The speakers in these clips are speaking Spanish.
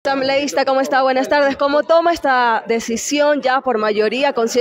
Asambleísta, ¿cómo está? Buenas tardes. ¿Cómo toma esta decisión ya por mayoría con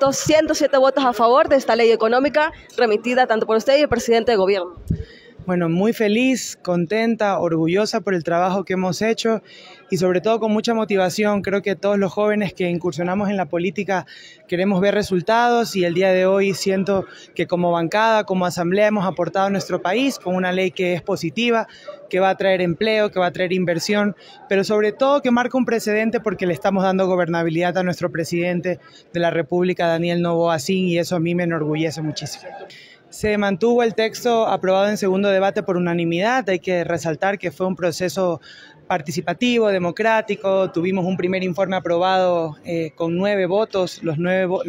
107 votos a favor de esta ley económica remitida tanto por usted y el presidente de gobierno? Bueno, muy feliz, contenta, orgullosa por el trabajo que hemos hecho y sobre todo con mucha motivación. Creo que todos los jóvenes que incursionamos en la política queremos ver resultados y el día de hoy siento que como bancada, como asamblea hemos aportado a nuestro país con una ley que es positiva, que va a traer empleo, que va a traer inversión, pero sobre todo que marca un precedente porque le estamos dando gobernabilidad a nuestro presidente de la República, Daniel Noboa Sin, y eso a mí me enorgullece muchísimo. Se mantuvo el texto aprobado en segundo debate por unanimidad. Hay que resaltar que fue un proceso participativo, democrático. Tuvimos un primer informe aprobado con 9 votos, los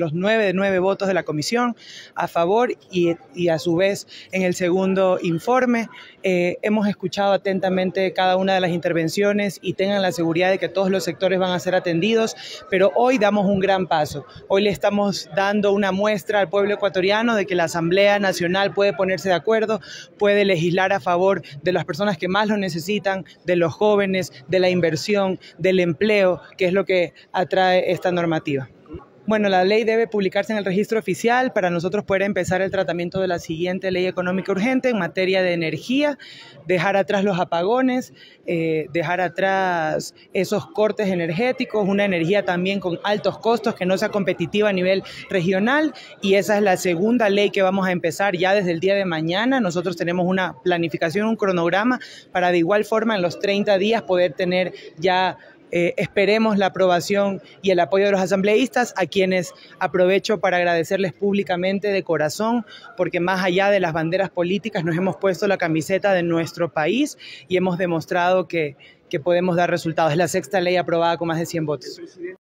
9 de 9 votos de la comisión a favor y a su vez en el segundo informe. Hemos escuchado atentamente cada una de las intervenciones y tengan la seguridad de que todos los sectores van a ser atendidos, pero hoy damos un gran paso. Hoy le estamos dando una muestra al pueblo ecuatoriano de que la Asamblea Nacional puede ponerse de acuerdo, puede legislar a favor de las personas que más lo necesitan, de los jóvenes, de la inversión, del empleo, que es lo que atrae esta normativa. Bueno, la ley debe publicarse en el registro oficial para nosotros poder empezar el tratamiento de la siguiente ley económica urgente en materia de energía, dejar atrás los apagones, dejar atrás esos cortes energéticos, una energía también con altos costos que no sea competitiva a nivel regional, y esa es la segunda ley que vamos a empezar ya desde el día de mañana. Nosotros tenemos una planificación, un cronograma para de igual forma en los 30 días poder tener ya esperemos la aprobación y el apoyo de los asambleístas, a quienes aprovecho para agradecerles públicamente de corazón, porque más allá de las banderas políticas nos hemos puesto la camiseta de nuestro país y hemos demostrado que podemos dar resultados. Es la sexta ley aprobada con más de 100 votos.